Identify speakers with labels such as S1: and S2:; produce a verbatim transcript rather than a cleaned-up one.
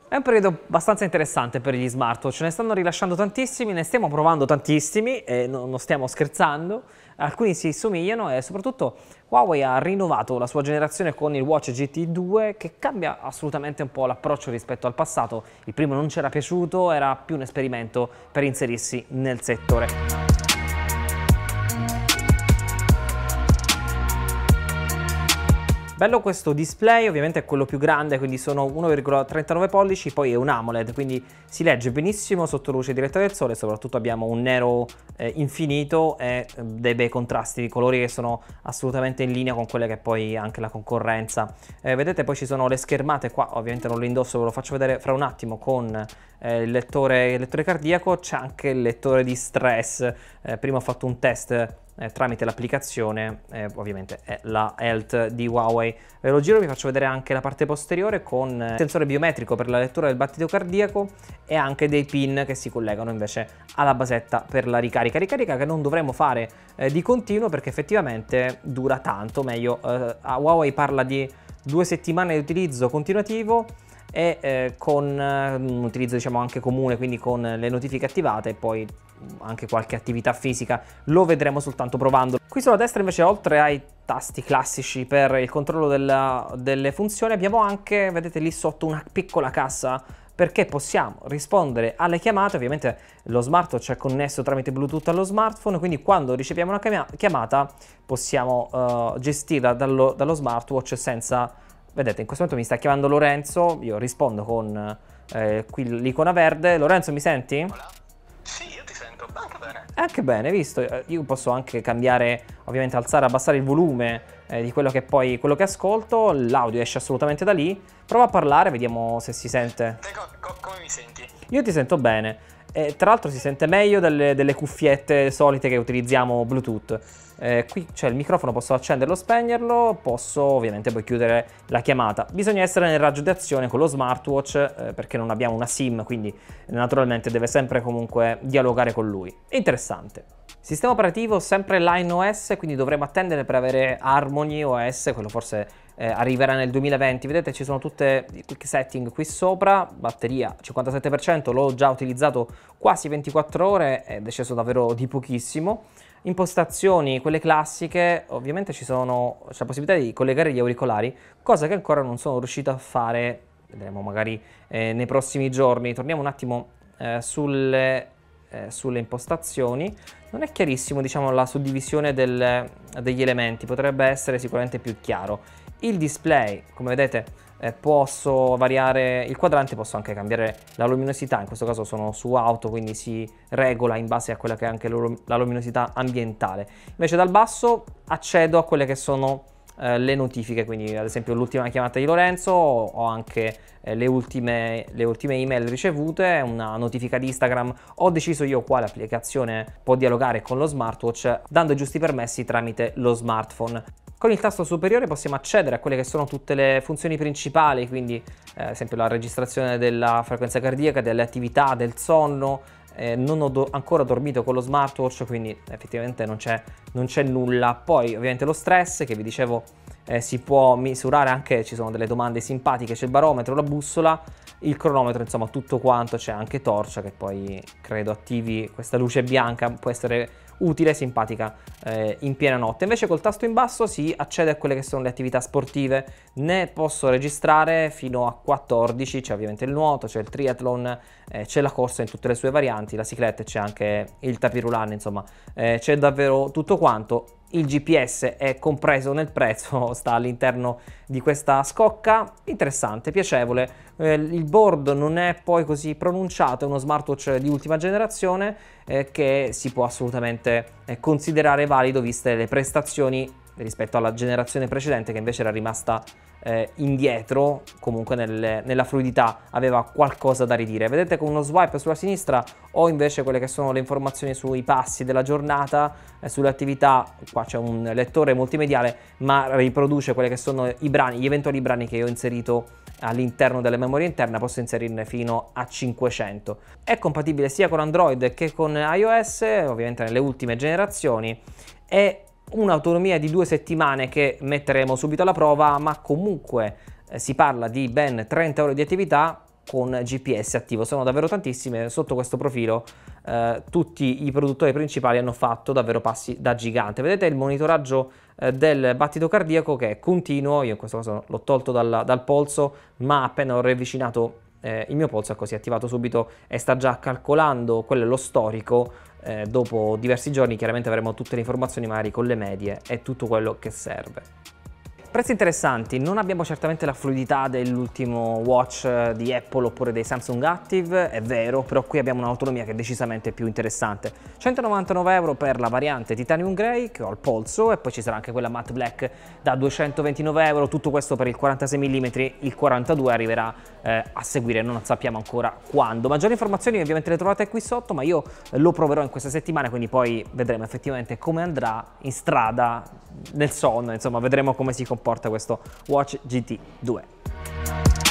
S1: È un periodo abbastanza interessante per gli smartwatch, ne stanno rilasciando tantissimi, ne stiamo provando tantissimi e no, non stiamo scherzando, alcuni si somigliano e soprattutto Huawei ha rinnovato la sua generazione con il Watch G T due che cambia assolutamente un po' l'approccio rispetto al passato. Il primo non ci era piaciuto, era più un esperimento per inserirsi nel settore. Bello questo display, ovviamente è quello più grande, quindi sono uno virgola trentanove pollici, poi è un AMOLED, quindi si legge benissimo sotto luce diretta del sole, soprattutto abbiamo un nero eh, infinito e eh, dei bei contrasti di colori che sono assolutamente in linea con quelle che è poi anche la concorrenza. Eh, vedete poi ci sono le schermate, qua ovviamente non le indosso, ve lo faccio vedere fra un attimo con eh, il, lettore, il lettore cardiaco, c'è anche il lettore di stress, eh, prima ho fatto un test Eh, tramite l'applicazione, eh, ovviamente è la Health di Huawei. Ve lo giro, vi faccio vedere anche la parte posteriore con eh, sensore biometrico per la lettura del battito cardiaco e anche dei pin che si collegano invece alla basetta per la ricarica. Ricarica che non dovremmo fare eh, di continuo perché effettivamente dura tanto, meglio, eh, Huawei parla di due settimane di utilizzo continuativo e eh, con eh, un utilizzo diciamo anche comune, quindi con le notifiche attivate e poi anche qualche attività fisica lo vedremo soltanto provando. Qui sulla destra invece, oltre ai tasti classici per il controllo della, delle funzioni, abbiamo anche, vedete lì sotto, una piccola cassa perché possiamo rispondere alle chiamate. Ovviamente lo smartwatch è connesso tramite Bluetooth allo smartphone, quindi quando riceviamo una chiamata possiamo uh, gestirla dallo, dallo smartwatch senza... Vedete, in questo momento mi sta chiamando Lorenzo, io rispondo con eh, qui l'icona verde. Lorenzo, mi senti?
S2: Hola. Sì, io ti sento anche bene.
S1: Anche bene, visto, io posso anche cambiare, ovviamente alzare, abbassare il volume eh, di quello che poi, quello che ascolto, l'audio esce assolutamente da lì. Prova a parlare, vediamo se si sente.
S2: Te co co come mi senti?
S1: Io ti sento bene, e tra l'altro si sente meglio delle, delle cuffiette solite che utilizziamo Bluetooth. Eh, qui c'è il microfono, posso accenderlo o spegnerlo, posso ovviamente poi chiudere la chiamata. Bisogna essere nel raggio di azione con lo smartwatch eh, perché non abbiamo una SIM, quindi naturalmente deve sempre comunque dialogare con lui. Interessante. Sistema operativo sempre Line O S, quindi dovremo attendere per avere Harmony O S, quello forse eh, arriverà nel duemilaventi. Vedete, ci sono tutte i quick setting qui sopra. Batteria cinquantasette per cento, l'ho già utilizzato quasi ventiquattro ore, è sceso davvero di pochissimo. Impostazioni, quelle classiche, ovviamente ci sono, c'è la possibilità di collegare gli auricolari, cosa che ancora non sono riuscito a fare, vedremo magari eh, nei prossimi giorni. Torniamo un attimo eh, sulle, eh, sulle impostazioni. Non è chiarissimo, diciamo, la suddivisione del, degli elementi, potrebbe essere sicuramente più chiaro. Il display, come vedete, eh, posso variare il quadrante, posso anche cambiare la luminosità, in questo caso sono su auto, quindi si regola in base a quella che è anche la luminosità ambientale. Invece dal basso accedo a quelle che sono eh, le notifiche, quindi ad esempio l'ultima chiamata di Lorenzo o anche eh, le, ultime, le ultime email ricevute, una notifica di Instagram. Ho deciso io quale applicazione può dialogare con lo smartwatch dando i giusti permessi tramite lo smartphone. Con il tasto superiore possiamo accedere a quelle che sono tutte le funzioni principali, quindi eh, ad esempio la registrazione della frequenza cardiaca, delle attività, del sonno. Eh, non ho do ancora dormito con lo smartwatch, quindi effettivamente non c'è non c'è nulla. Poi ovviamente lo stress che vi dicevo eh, si può misurare anche, ci sono delle domande simpatiche, c'è il barometro, la bussola, il cronometro, insomma tutto quanto. C'è anche torcia che poi credo attivi questa luce bianca, può essere utile, simpatica eh, in piena notte. Invece col tasto in basso si accede a quelle che sono le attività sportive, ne posso registrare fino a quattordici, c'è ovviamente il nuoto, c'è il triathlon, eh, c'è la corsa in tutte le sue varianti, la cicletta, c'è anche il tapirulan, insomma eh, c'è davvero tutto quanto. Il G P S è compreso nel prezzo, sta all'interno di questa scocca, interessante, piacevole. Eh, il board non è poi così pronunciato, è uno smartwatch di ultima generazione eh, che si può assolutamente eh, considerare valido viste le prestazioni rispetto alla generazione precedente che invece era rimasta eh, indietro, comunque nel, nella fluidità aveva qualcosa da ridire. Vedete, con uno swipe sulla sinistra ho invece quelle che sono le informazioni sui passi della giornata, eh, sulle attività. Qua c'è un lettore multimediale ma riproduce quelli che sono i brani, gli eventuali brani che ho inserito all'interno della memoria interna, posso inserirne fino a cinquecento. È compatibile sia con Android che con iOS, ovviamente nelle ultime generazioni, e un'autonomia di due settimane che metteremo subito alla prova, ma comunque eh, si parla di ben trenta ore di attività con G P S attivo. Sono davvero tantissime. Sotto questo profilo eh, tutti i produttori principali hanno fatto davvero passi da gigante. Vedete il monitoraggio eh, del battito cardiaco che è continuo. Io in questo caso l'ho tolto dal, dal polso, ma appena ho riavvicinato eh, il mio polso, ecco, si è attivato subito e sta già calcolando quello è lo storico. Eh, dopo diversi giorni chiaramente avremo tutte le informazioni magari con le medie e tutto quello che serve. Prezzi interessanti, non abbiamo certamente la fluidità dell'ultimo watch di Apple oppure dei Samsung Active, è vero, però qui abbiamo un'autonomia che è decisamente più interessante. centonovantanove euro per la variante Titanium Grey che ho al polso, e poi ci sarà anche quella Matte Black da duecentoventinove euro, tutto questo per il quarantasei millimetri, il quarantadue arriverà eh, a seguire, non sappiamo ancora quando. Maggiori informazioni ovviamente le trovate qui sotto, ma io lo proverò in queste settimane, quindi poi vedremo effettivamente come andrà in strada, nel sonno, insomma vedremo come si comporta questo Watch G T due.